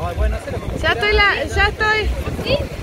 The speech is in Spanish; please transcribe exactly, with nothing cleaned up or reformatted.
Ay, bueno, hacelo como Ya quieras. estoy la, ya estoy. ¿Sí?